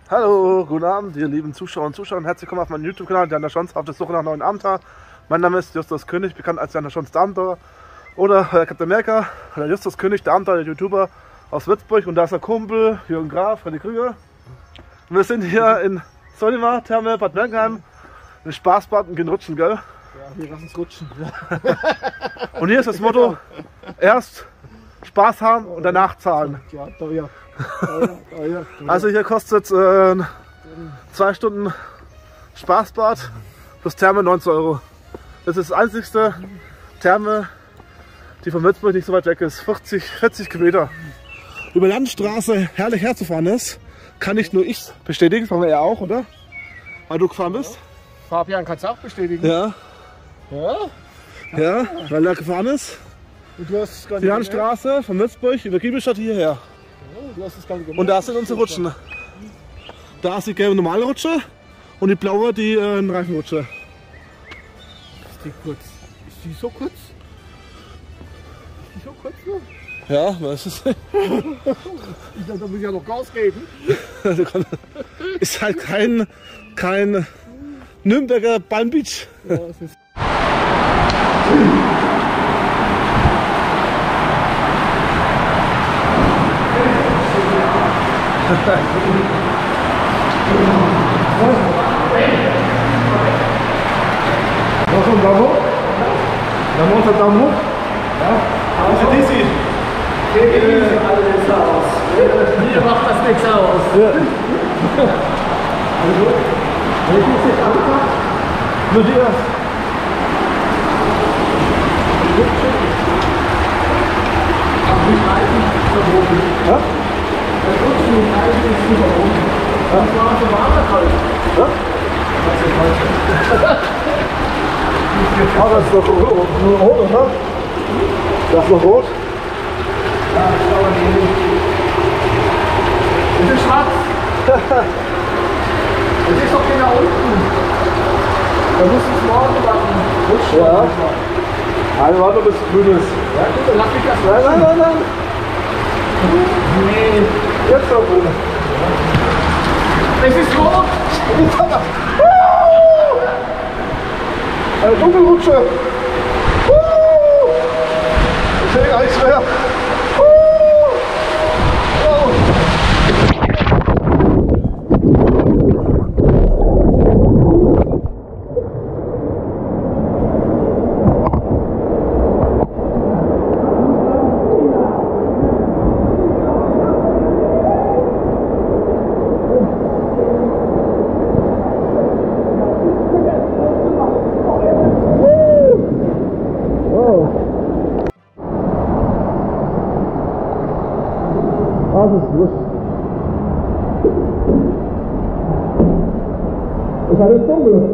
Hallo, guten Abend, ihr lieben Zuschauer und Zuschauer. Herzlich willkommen auf meinem YouTube-Kanal, Jan der Schons auf der Suche nach neuen Abenteuer. Mein Name ist Justus König, bekannt als Jan der Schons der Abenteurer oder Captain America, oder Justus König, der Abenteurer, der YouTuber aus Würzburg. Und da ist der Kumpel Jürgen Graf, Freddy Krüger. Und wir sind hier in Solima, Therme, Bad Mergenheim. Ein Spaßbad und gehen rutschen, gell? Ja, wir lassen es rutschen. Und hier ist das Motto, erst Spaß haben und danach zahlen. Ja, teuer. Also hier kostet 2 Stunden Spaßbad plus Therme 19 Euro. Das ist das einzigste Therme, die von Würzburg nicht so weit weg ist. 40 Kilometer. Über Landstraße herrlich herzufahren ist, kann nicht nur ich bestätigen, sondern er auch, oder? Weil du gefahren bist? Fabian, kannst du auch bestätigen? Ja. Ja? Ja, weil er gefahren ist. Und du hast es gar Die nicht Landstraße von Würzburg über Giebelstadt hierher. Du hast es gar nicht Und da sind unsere Rutschen. Da ist die gelbe normale Rutsche und die blaue die Reifenrutsche. Ist die kurz? Ist die so kurz? Ist die so kurz nur? Ja, was ist Ich dachte, da muss ich ja noch Gas geben. ist halt kein Nürnberger Palm Beach. Ja, es ist Was ein Daumen hoch? Dann muss der Daumen hoch. Ja. Also Dizzy. alles aus. Mir macht das nichts aus. Ja. Also, wenn ich jetzt anfange, nur die erst. Aber die Reifen ist verboten. Ja? Der Rutschen mit Reifen ist verboten. Das war so warm kalt. Ja? Ah, das ist doch nur rot, oder? Das ist noch rot. Ja, das kann man nicht. Es ist schwarz. Es ist doch genau unten. Da muss es morgen machen. Rutschen. Ja. Nein, warte, bis es grün ist. Ja, gut, dann lass mich das Nein. Nee. Jetzt noch grün. Es ist rot. Eine Dunkelrutsche. Ich sehe gar nichts mehr. Das ist lustig. Ich habe jetzt dunkel.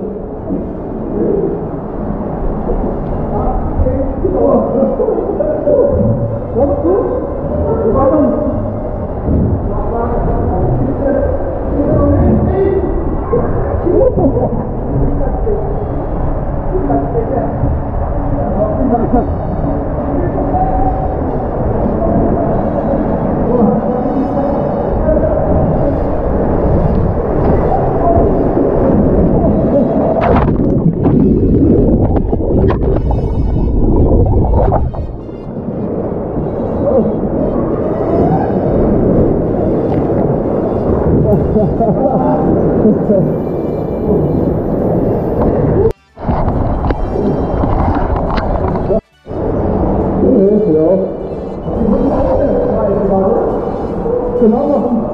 Genau machen.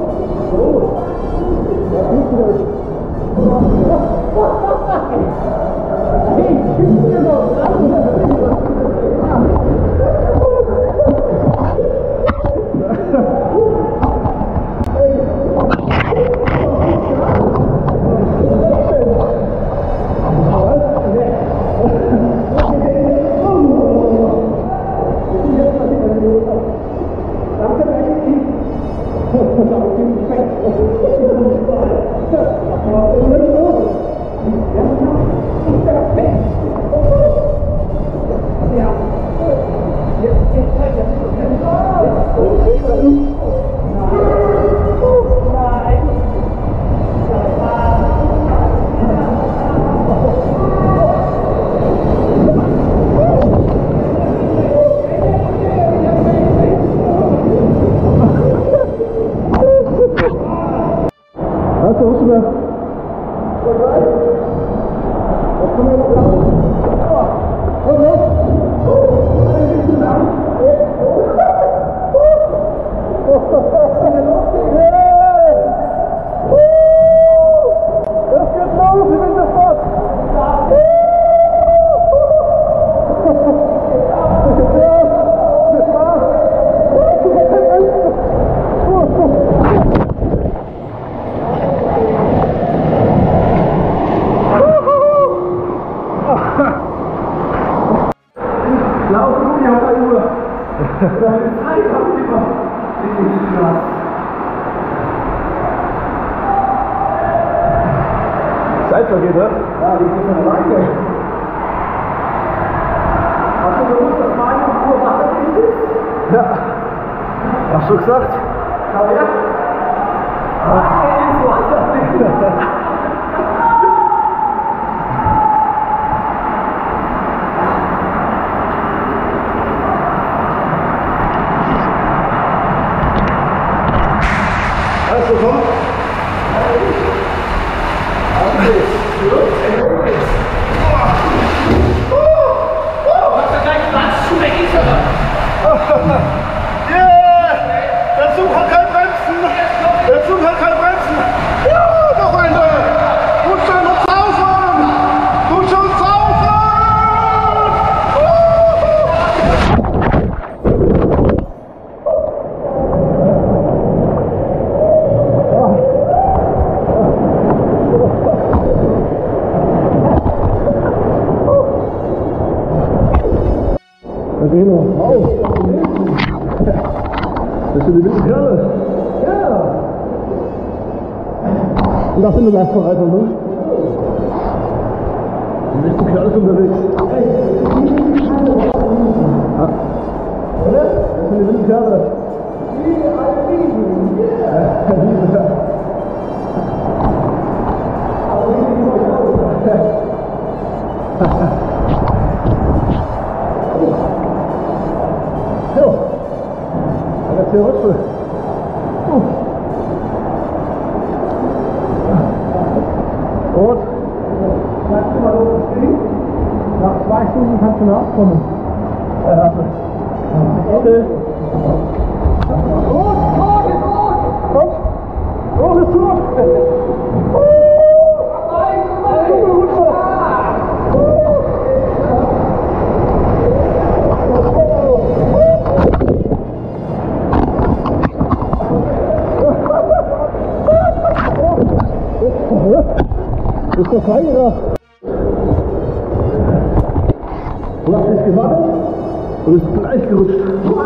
Zeit vergeht, ne? Ja, die ist von alleine. Hast du gewusst, dass meine Ursache ist? Ja. Hast du gesagt? Ja, ja. Also komm. Der Zug hat kein Bremsen! Der Zug hat kein Bremsen! Ja, noch eine! Du schon saufen! Du schon saufen! Das sind die wilden Kerle. Ja. Und das sind die Leistungsreiter, ne? Die wilden Kerle sind unterwegs. Ja. Das sind die wilden Kerle. Jetzt hier Rutschel. Rot. Bleibst du mal oben stehen? Nach 2 Stunden kannst du nachkommen. Ja, hast du. Okay. Rot, rot, ist rot! Komm! Rot ist rot! Das ist der Feigerer. Du hast dich gewartet und bist gleich gerutscht.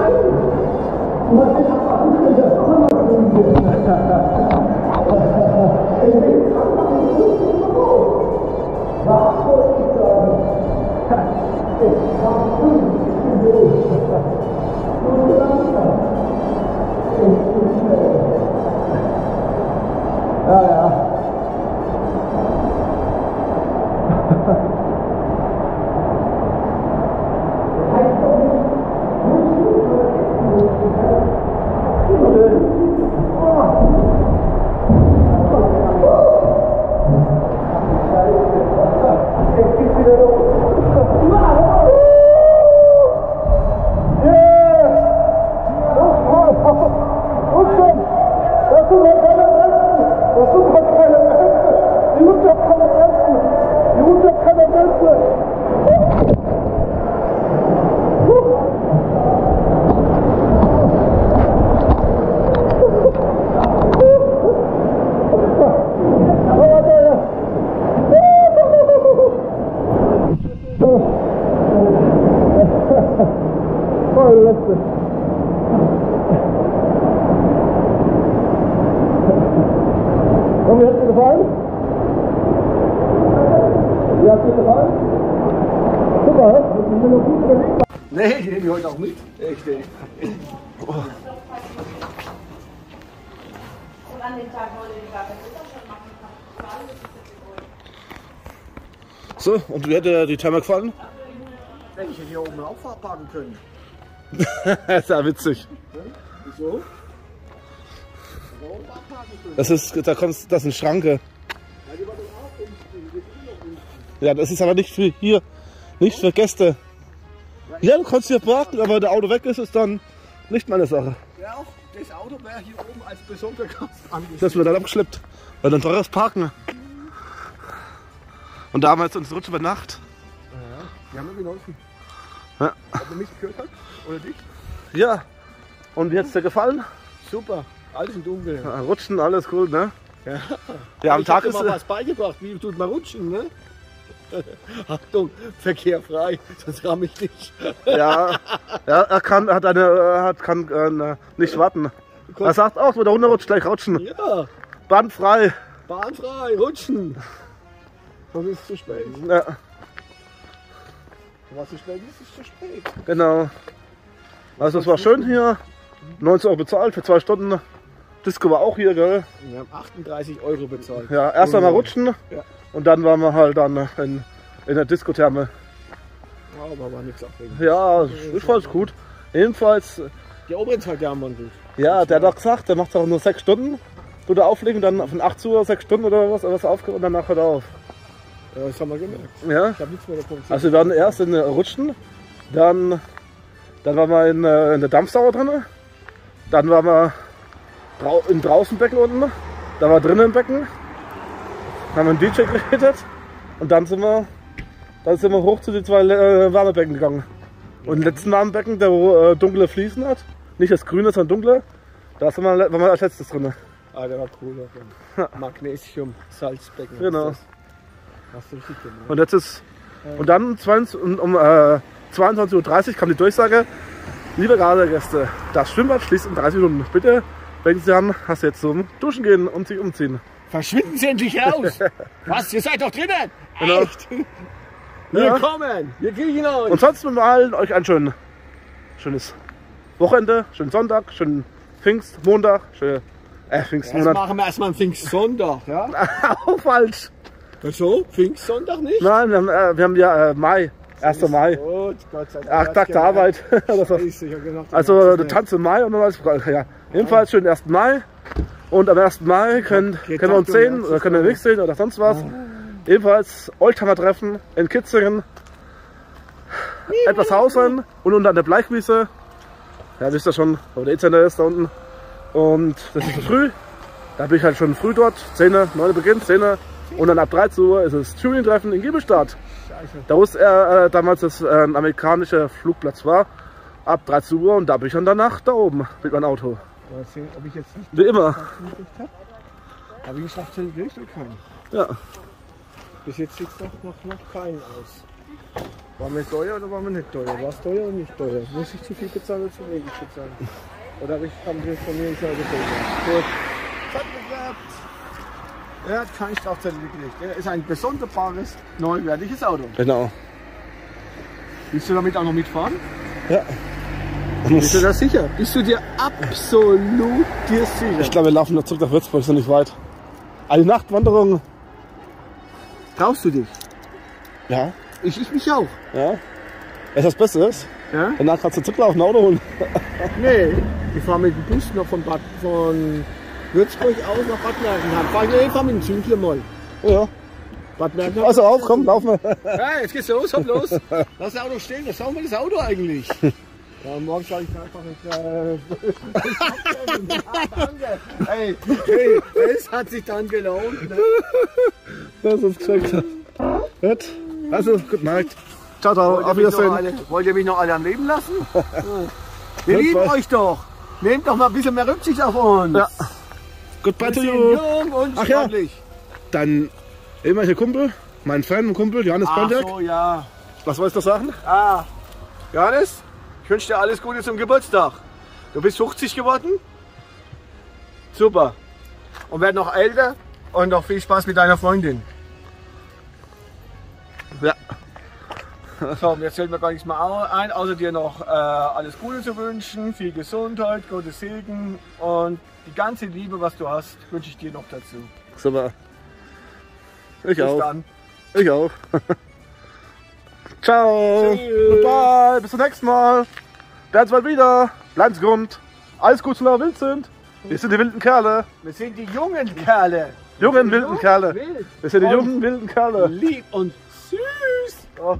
Ja, ja. Und wie hat es dir gefallen? Wie hat es dir gefallen? Super, hä? Sind wir noch gut unterwegs? Nee, die nehme ich heute auch mit. Echt, ey. Oh. Und an den Tag wollte ich gar nicht schon machen. So, und wie hat dir die Therme gefallen? Wenn ich hier oben auch parken können. Das ist ja witzig. Wieso? Das ist eine Schranke. Ja, das ist aber nicht für hier, nicht für Gäste. Ja, du kannst hier parken, aber wenn der Auto weg ist, ist dann nicht meine Sache. Ja, auch das Auto wäre hier oben als besonderer Gast angesehen. Das wird dann abgeschleppt, weil dann teures Parken. Und damals uns Rutsch über Nacht. Ja, die haben mir geholfen. Ja. Ob er mich gehört hat oder dich? Ja. Und wie hat es dir gefallen? Super, alles im Dunkeln. Ja, rutschen, alles cool, ne? Ja, Ja, am ich Tag hab dir ist mal was beigebracht, wie tut man rutschen, ne? Achtung, Verkehr frei, sonst ramm ich nicht. Ja, er kann nicht warten. Er sagt auch, wenn der runterrutscht, gleich rutschen. Ja, Bandfrei. bahnfrei, rutschen. Sonst ist es zu spät. Ja, Was zu spät ist, ist zu spät. genau. Also es war schön hier. 19 Euro bezahlt für 2 Stunden. Disco war auch hier, gell? Wir haben 38 € bezahlt. Ja, erst einmal rutschen Ja. und dann waren wir halt dann in der Disco-Therme. Ja, aber war nichts aufregend. Ja, ich fand's gut. Jedenfalls, Die oberen 2 Thermen waren gut. ja, der hat doch gesagt, der macht doch nur 6 Stunden. Du da auflegen, dann von 8 Uhr 6 Stunden oder was aufgehört und danach hört er auf. Ja, das haben wir gemerkt. Ja, Ich habe nichts mehr davon gesehen. also wir waren erst in Rutschen, dann waren wir in der Dampfsauer drin, dann waren wir im Draußenbecken unten, da war drinnen im Becken, haben wir einen DJ geredet und dann sind wir hoch zu den 2 Wärmebecken gegangen. Und im letzten Wärmebecken, der wo dunkle Fliesen hat, nicht das grüne, sondern dunkle, da waren wir als letztes drin. Ah, der war cool. Ja. Magnesium, Salzbecken. Genau. Hast du richtig gemacht. Und jetzt ist, und dann um 22:30 Uhr kam die Durchsage, liebe Gäste, das Schwimmbad schließt in 30 Minuten. Bitte, wenn Sie an, hast du jetzt zum Duschen gehen und sich umziehen. Verschwinden Sie endlich raus! Was? Ihr seid doch drinnen! Genau. Echt? Wir Ja. kommen! Wir kriegen euch! Und sonst mit allen euch ein schönes Wochenende, schönen Sonntag, schönen Pfingstmontag, schönen Jetzt Pfingstmonat. machen wir erstmal einen Pfingstsonntag, ja? Auch falsch. Wieso? Pfingstsonntag nicht? Nein, wir haben ja Mai, 1. Mai. Gut, Gott sei Dank. 8 Tag der Arbeit. Oder so. Ich hab gedacht, Also der Tanz im Mai und dann alles. Ja. Jedenfalls schönen 1. Mai. Und am 1. Mai können wir uns sehen oder können wir nicht sehen oder sonst was. Ebenfalls Oldtimer-Treffen in Kitzingen. Etwas Hausen und unten an der Bleichwiese. Ja, wisst ihr schon, wo der E-Zentrum ist da unten. Und das ist so früh. Da bin ich halt schon früh dort. 10, 9 beginnt, 10. Und dann ab 13 Uhr ist es Julientreffen in Giebelstadt. Da wo es damals das amerikanische Flugplatz war. Ab 13 Uhr und da bin ich dann danach da oben mit meinem Auto. Mal sehen, ob ich jetzt nicht Wie immer. gekriegt habe. Habe ich geschafft, den gekriegt oder keinen? Ja. Bis jetzt sieht es noch keinen aus. Waren wir teuer oder waren wir nicht teuer? War es teuer oder nicht teuer? Muss ich zu viel bezahlen oder zu wenig bezahlen? Oder habe ich von mir selber bezahlt? Gut. Es hat geklappt. Er hat keinen Strafzettel gekriegt. Er ist ein besonderbares, neuwertiges Auto. Genau. Willst du damit auch noch mitfahren? Ja. Bist du da sicher? Bist du dir absolut sicher? Ich glaube, wir laufen noch zurück nach Würzburg, ist noch nicht weit. Eine Nachtwanderung. Traust du dich? Ja. Ich mich auch. Ja. Ist das Besseres? Ja? Danach kannst du zurücklaufen, ein Auto holen. Nee, ich fahre mit dem Bus noch von Würzburg aus nach Bad Mergentheim. Ich fahre mit dem Zündler mal. Ja. Bad Mergentheim. Also auf, komm, laufen wir. Ja, jetzt geht's los, hopp los. Lass das Auto stehen, das saugen wir das Auto eigentlich. Ja, morgen sage ich einfach nicht. Danke. Hey, das hat sich dann gelohnt. Ne? Das ist geschickt. Gut. Also, guten Nacht. Ciao, ciao. Auf Wiedersehen. Wollt ihr mich noch alle am Leben lassen? Wir lieben euch doch. Nehmt doch mal ein bisschen mehr Rücksicht auf uns. Ja. Goodbye Wir to sind you. jung und Ach ja. sportlich. Dein ehemaliger Kumpel, mein Fan und Kumpel, Johannes Ach Bondiak. so, ja. Was wolltest du sagen? Ah, Johannes, ich wünsche dir alles Gute zum Geburtstag. Du bist 50 geworden. Super. Und werd noch älter und noch viel Spaß mit deiner Freundin. Ja. So, mir fällt mir gar nichts mehr ein, außer dir noch alles Gute zu wünschen, viel Gesundheit, Gottes Segen und die ganze Liebe, was du hast, wünsche ich dir noch dazu. Super. Ich Bis auch. dann. Ich auch. Ciao. Tschüss. Goodbye. Bis zum nächsten Mal. Bleibt bald wieder. Bleibt gesund. Alles gut, solange wir wild sind. Wir sind die wilden Kerle. Wir sind die jungen Kerle. Jungen wilden Kerle. Wild. Wir sind die Und jungen wilden Kerle. lieb und süß.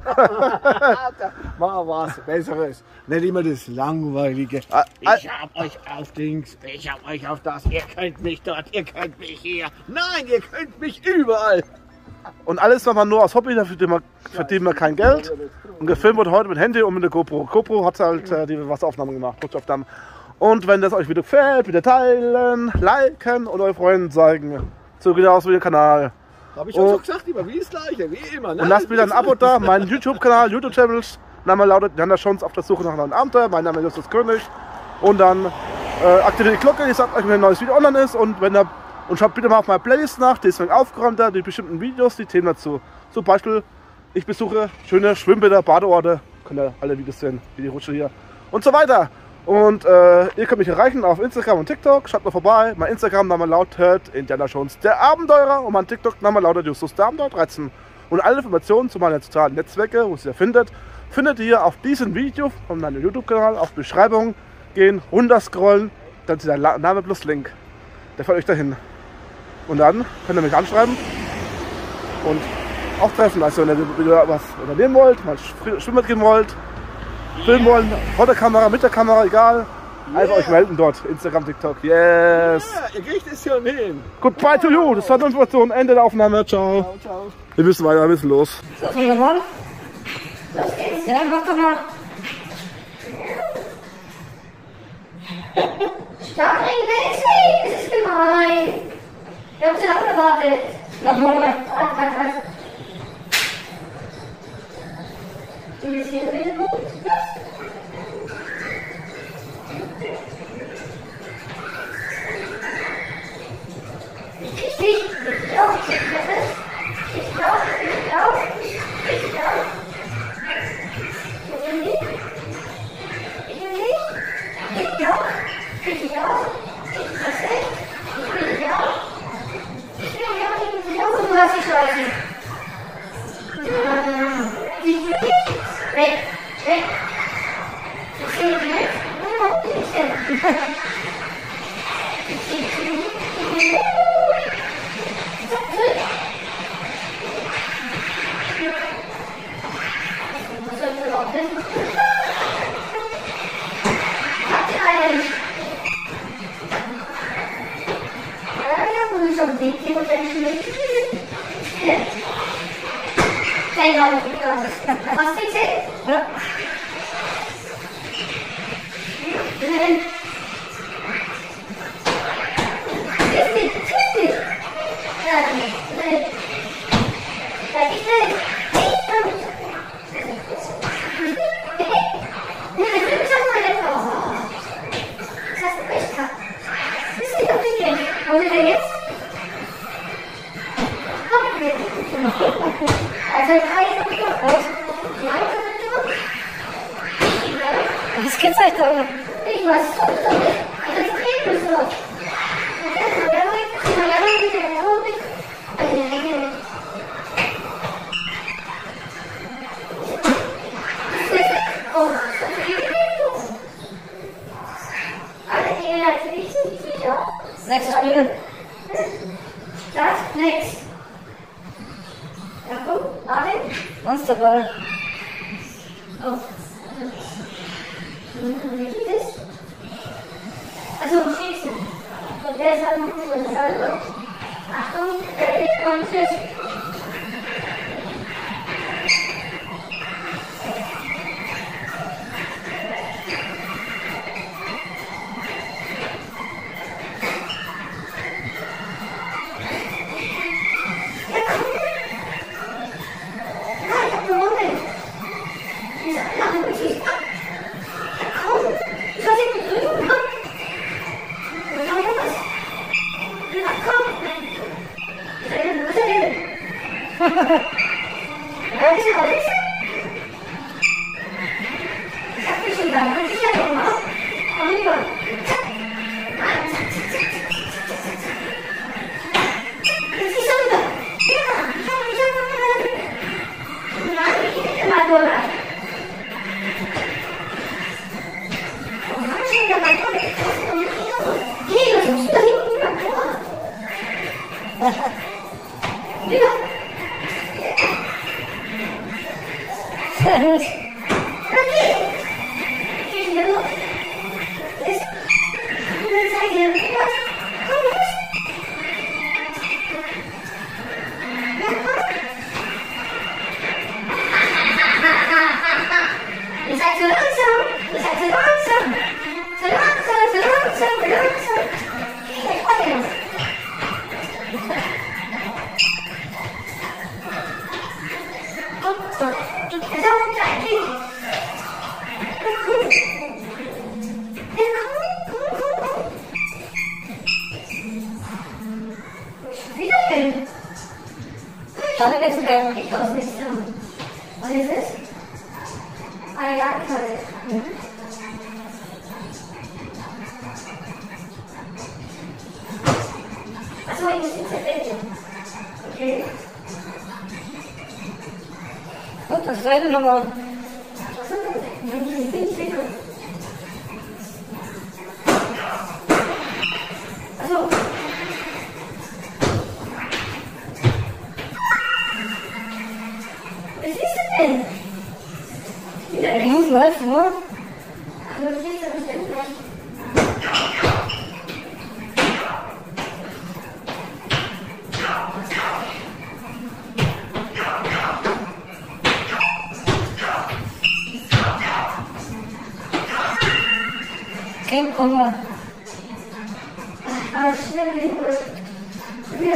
Mal was Besseres. Nicht immer das Langweilige. Ich hab euch auf Dings, ich hab euch auf das. Ihr könnt mich dort, ihr könnt mich hier. Nein, ihr könnt mich überall. Und alles machen wir nur aus Hobby, dafür verdienen wir kein Geld. Und gefilmt wurde heute mit Handy und mit der GoPro. GoPro hat halt die Wasseraufnahmen gemacht, Rutscheaufnahmen. Und wenn das euch wieder gefällt, bitte teilen, liken und euren Freunden zeigen. So geht aus wie der Kanal. Habe ich auch schon gesagt, immer wie das Gleiche, wie immer. Ne? Und lasst mir dann ein Abo da, meinen YouTube-Kanal, YouTube-Channels. Name lautet Jana Schons auf der Suche nach neuen Abenteuer. Mein Name ist Justus König. Und dann aktiviert die Glocke, die sagt euch, wenn ein neues Video online ist. Und schaut bitte mal auf meine Playlist nach, die ist ein aufgeräumter, die bestimmten Videos, die Themen dazu. Zum Beispiel, ich besuche schöne Schwimmbäder, Badeorte. Könnt ihr alle Videos sehen, wie die Rutsche hier. Und so weiter. Und ihr könnt mich erreichen auf Instagram und TikTok. Schaut mal vorbei. Mein Instagram-Name lautet Indiana Jones der Abenteurer und mein TikTok-Name lautet Justus der Abenteurer 13. Und alle Informationen zu meinen sozialen Netzwerken, wo ihr findet ihr auf diesem Video von meinem YouTube-Kanal auf Beschreibung. Gehen, runterscrollen, dann ist der Name plus Link. Der führt euch dahin. Und dann könnt ihr mich anschreiben und auch treffen. Also wenn ihr was unternehmen wollt, mal schwimmen gehen wollt, filmen wollen, vor der Kamera, mit der Kamera, egal. Einfach euch melden dort, Instagram, TikTok, yes! Ja, ihr kriegt es schon hin. Goodbye to you, das war die Information, Ende der Aufnahme, ciao. Ciao, ciao. Wir müssen weiter, wir müssen los. So, jawohl. Los geht's. Ja, mach doch mal. Startring, das ist gemein. Wir haben zu lange gewartet. Nochmal. Was denkst du? Ja. Was geht's halt da? Ich weiß es nicht. Nächstes Spiel. Das, nix. Ja, komm, Marvin. Monsterball. Oh. Wie geht es? Also, schießen. Und der ist halt noch gut. Achtung, und tschüss. Schade, nicht so gerne. Ich weiß nicht. Was ist es? Eine Jagdkarte. Achso, ich muss ins Bett. Okay. Und das zweite nochmal. Also. Was ist das denn? Ich muss laufen, oder? Was ist das denn? Kein Kummer. Aber schnell wieder.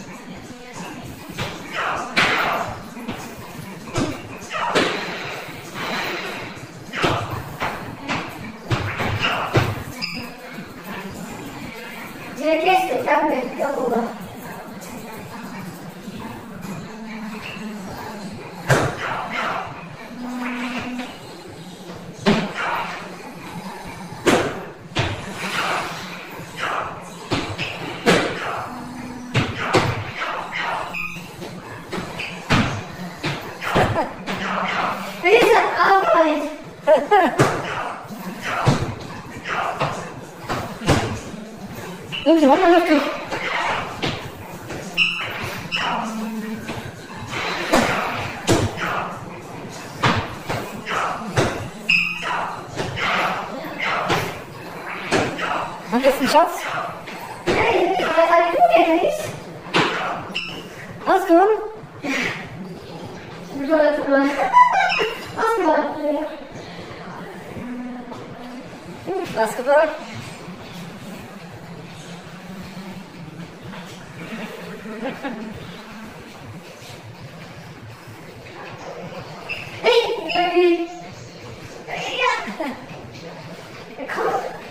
Die Gäste, danke, darüber. Diese Arbeit. Warte mal, warte. Was ist ein Schatz? Nein, ich weiß nicht. Ausgehoben? Basketball. Hey, ja. Komm.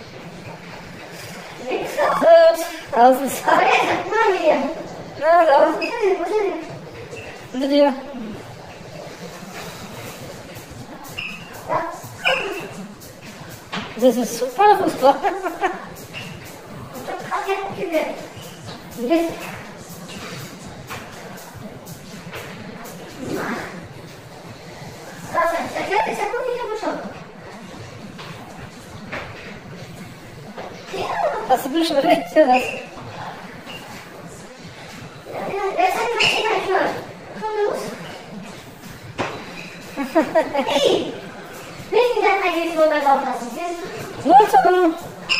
Links auf. Außen. Aber jetzt, mal hier. Na, da. Wo sind die? Mit dir. Das ist super Fußball. Hast du bestimmt recht, ja, das. Hey! Nicht wieder eigentlich so beim Aufpassen. Nein,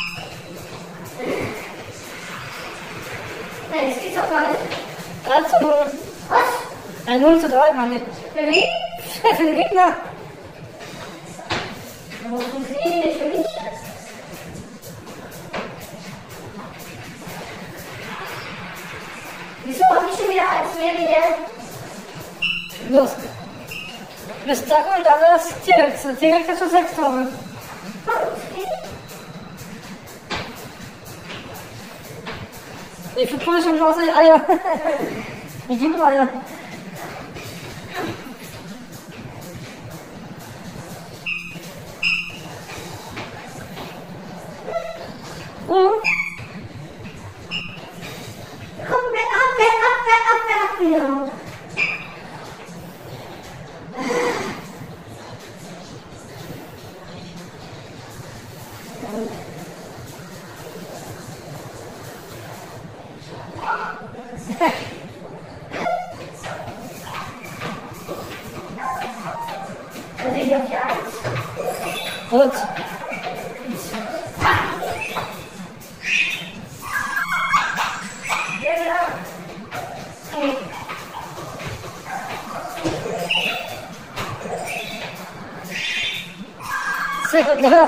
das geht's doch gar nicht. 3:0. Was? 0:3, Mann. Für wen? Für den Gegner. Wo funktioniert nicht für mich? Wieso hab ich schon wieder als mehr wie der? Los. Bis da und alles direkt zu 6 Tore. Wie viel Puls schon raus in die Eier? Wie viele Eier? Komm, Abwehr. Gut. Sehr gut, ja.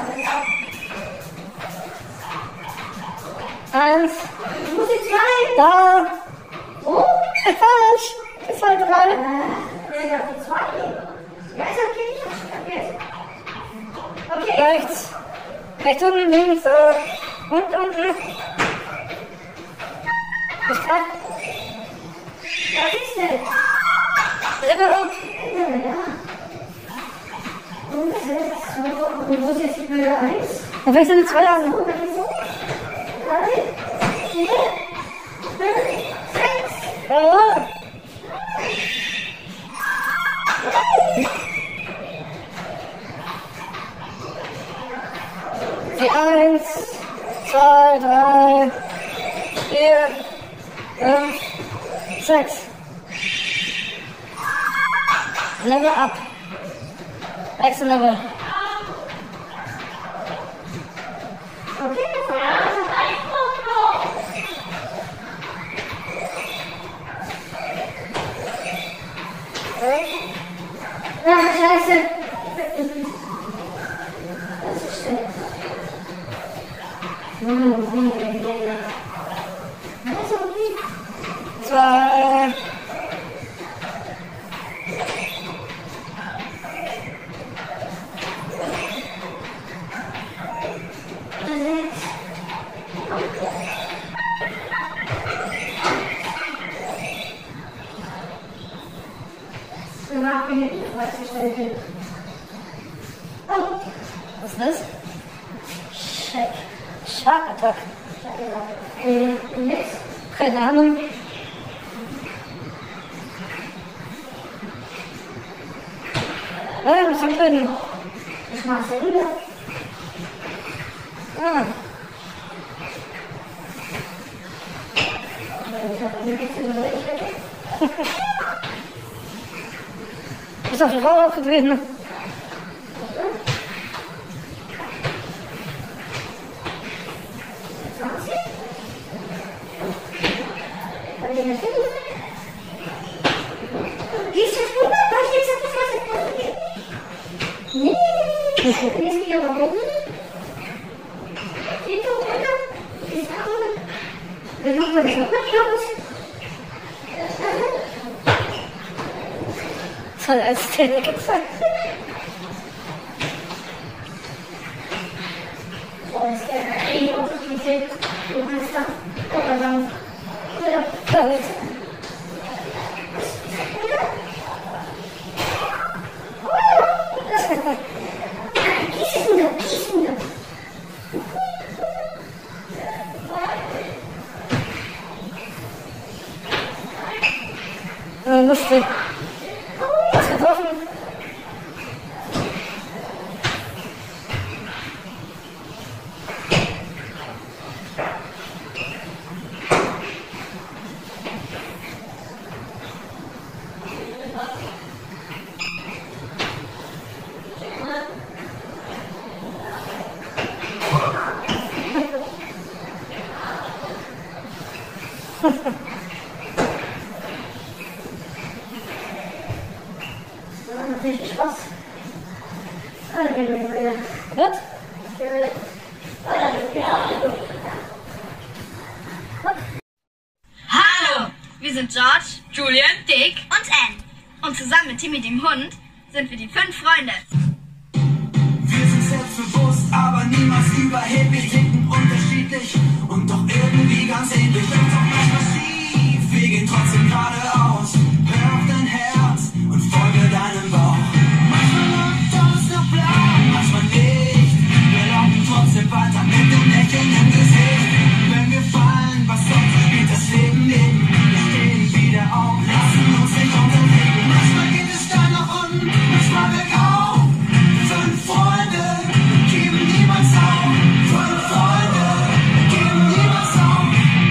1. Muss ich 2? Da. Oh, falsch. Ist halt 3. Ja, 2. Ja, ist okay. Okay. Rechts unten, links, und unten. Bis 3. Was ist denn? Und wo ist jetzt die Höhe 1? Ja, vielleicht sind es 2 Jahre. 3, 4, 5, 6. Ja. Die 1, 2, 3, 4, 5, 6. Level up. Next level. Ja, scheiße. Das ist schön. Zwei. Was ist das? Shark Attack. Nix. Keine Ahnung. Ja, das ist schön. Ich mach's ja wieder. Ah. Ist auf die Frau aufgetreten. Soll als Zähne gezeigt. Lustig. Was getroffen? Richtig Spaß. Was? Hallo! Wir sind George, Julian, Dick und Anne. Und zusammen mit Timmy dem Hund sind wir die 5 Freunde. Wir sind selbstbewusst, aber niemals überheblich, ticken unterschiedlich und doch irgendwie ganz ähnlich. Doch manchmal schief, wir gehen trotzdem geradeaus. Hör auf dein Herz und folge deinem Bauch. Manchmal läuft alles nach Plan, manchmal nicht. Wir laufen trotzdem weiter mit dem Lächeln im Gesicht. Wenn wir fallen, was sonst spielt das Leben neben. Wir stehen wieder auf, lassen uns nicht unterkriegen. Manchmal geht es steil nach unten, manchmal bergauf. 5 Freunde, geben niemals auf. 5 Freunde, geben niemals auf.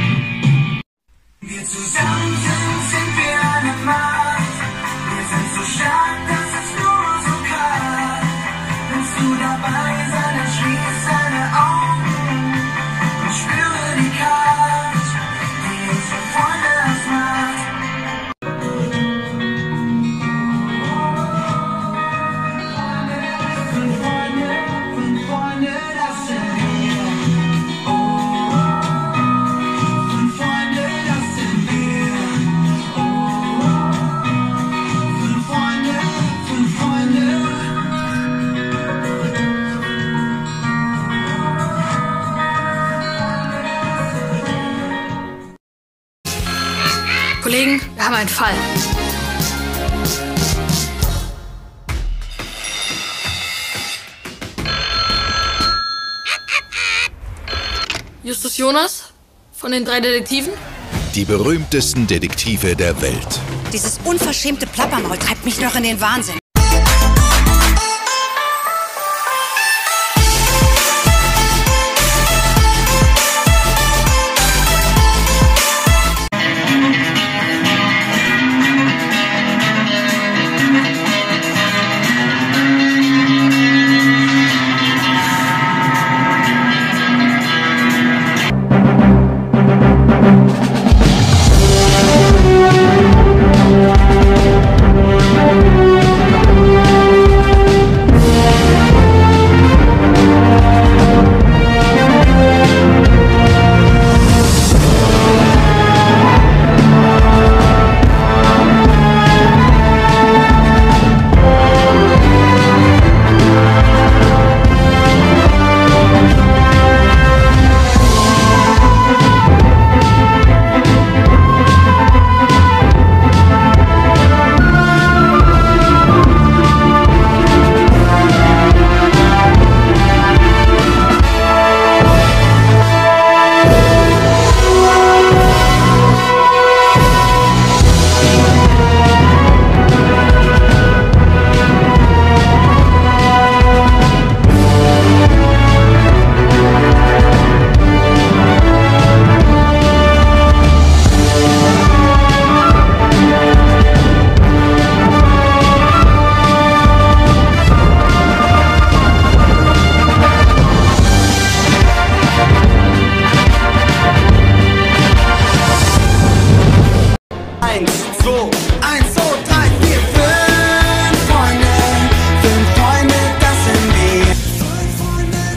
Wir zusammen sind wir eine Macht. Wir sind so stark, dass es nur so kann. Willst du dabei sein, dann schließ deine Augen und spüre die Kraft, die unsere Freunde ausmacht. Fünf Freunde, das sind wir. Oh, 5 Freunde, das sind wir. Oh, 5 Freunde, 5 Freunde. Kollegen, wir haben einen Fall. Justus Jonas von den 3 Detektiven. Die berühmtesten Detektive der Welt. Dieses unverschämte Plappermaul treibt mich noch in den Wahnsinn.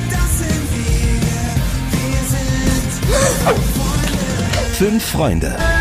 Fünf Freunde.